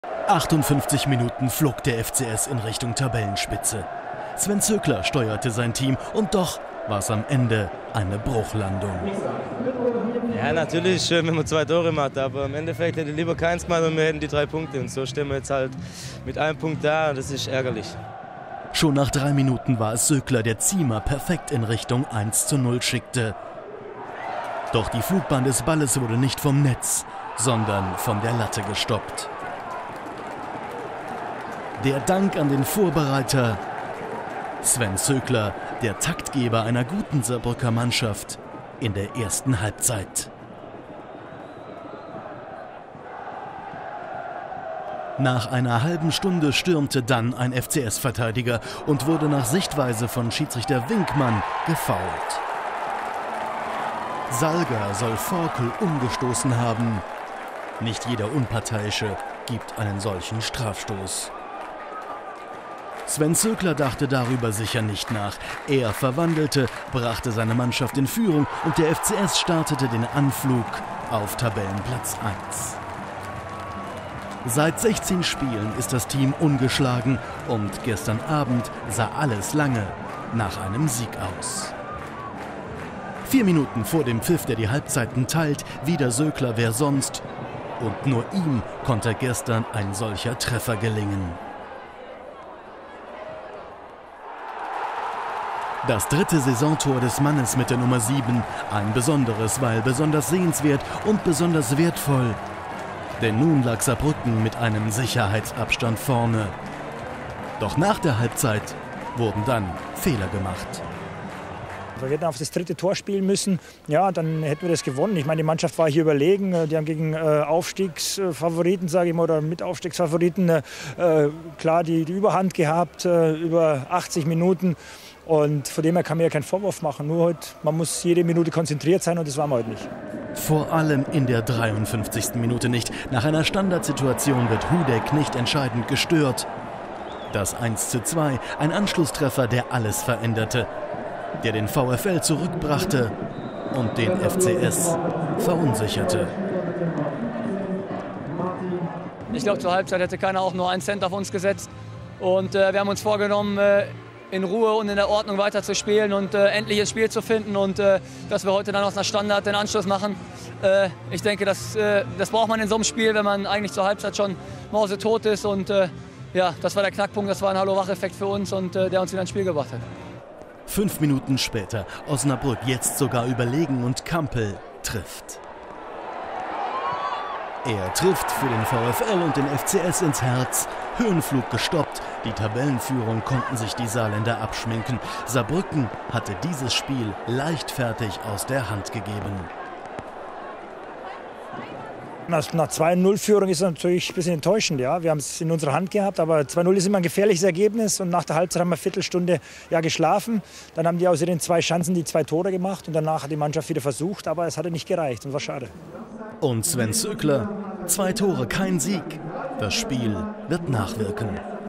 58 Minuten flog der FCS in Richtung Tabellenspitze. Sven Zöckler steuerte sein Team und doch war es am Ende eine Bruchlandung. Ja, natürlich schön, wenn man 2 Tore macht, aber im Endeffekt hätte ich lieber keins gemacht und wir hätten die 3 Punkte. Und so stehen wir jetzt halt mit einem Punkt da und das ist ärgerlich. Schon nach 3 Minuten war es Zöckler, der Ziemer perfekt in Richtung 1:0 schickte. Doch die Flugbahn des Balles wurde nicht vom Netz, sondern von der Latte gestoppt. Der Dank an den Vorbereiter Sven Zöckler, der Taktgeber einer guten Saarbrücker Mannschaft in der ersten Halbzeit. Nach einer halben Stunde stürmte dann ein FCS-Verteidiger und wurde nach Sichtweise von Schiedsrichter Winkmann gefoult. Salga soll Forkel umgestoßen haben. Nicht jeder Unparteiische gibt einen solchen Strafstoß. Sven Zöckler dachte darüber sicher nicht nach. Er verwandelte, brachte seine Mannschaft in Führung und der FCS startete den Anflug auf Tabellenplatz 1. Seit 16 Spielen ist das Team ungeschlagen und gestern Abend sah alles lange nach einem Sieg aus. 4 Minuten vor dem Pfiff, der die Halbzeiten teilt, wieder Zöckler, wer sonst. Und nur ihm konnte gestern ein solcher Treffer gelingen. Das 3. Saisontor des Mannes mit der Nummer 7, ein besonderes, weil besonders sehenswert und besonders wertvoll. Denn nun lag Saarbrücken mit einem Sicherheitsabstand vorne. Doch nach der Halbzeit wurden dann Fehler gemacht. Wir hätten auf das 3. Tor spielen müssen, ja, dann hätten wir das gewonnen. Ich meine, die Mannschaft war hier überlegen. Die haben gegen Aufstiegsfavoriten, sage ich mal, oder Mitaufstiegsfavoriten klar die Überhand gehabt, über 80 Minuten. Und von dem her kann man ja keinen Vorwurf machen. Nur heute, man muss jede Minute konzentriert sein und das waren wir heute nicht. Vor allem in der 53. Minute nicht. Nach einer Standardsituation wird Hudek nicht entscheidend gestört. Das 1:2, ein Anschlusstreffer, der alles veränderte. Der den VfL zurückbrachte und den FCS verunsicherte. Ich glaube, zur Halbzeit hätte keiner auch nur einen Cent auf uns gesetzt. Und wir haben uns vorgenommen, in Ruhe und in der Ordnung weiter zu spielen und endlich ins Spiel zu finden. Und dass wir heute dann aus einer Standard den Anschluss machen, ich denke, das braucht man in so einem Spiel, wenn man eigentlich zur Halbzeit schon mausetot ist. Und ja, das war der Knackpunkt, das war ein Hallo-Wach-Effekt für uns und der uns wieder ins Spiel gebracht hat. 5 Minuten später, Osnabrück jetzt sogar überlegen und Kampel trifft. Er trifft für den VfL und den FCS ins Herz. Höhenflug gestoppt. Die Tabellenführung konnten sich die Saarländer abschminken. Saarbrücken hatte dieses Spiel leichtfertig aus der Hand gegeben. Nach 2:0-Führung ist es natürlich ein bisschen enttäuschend. Ja. Wir haben es in unserer Hand gehabt, aber 2:0 ist immer ein gefährliches Ergebnis. Und nach der Halbzeit haben wir eine Viertelstunde geschlafen. Dann haben die aus den 2 Chancen die 2 Tore gemacht. Und danach hat die Mannschaft wieder versucht, aber es hatte nicht gereicht und war schade. Und Sven Zöckler, 2 Tore, kein Sieg. Das Spiel wird nachwirken.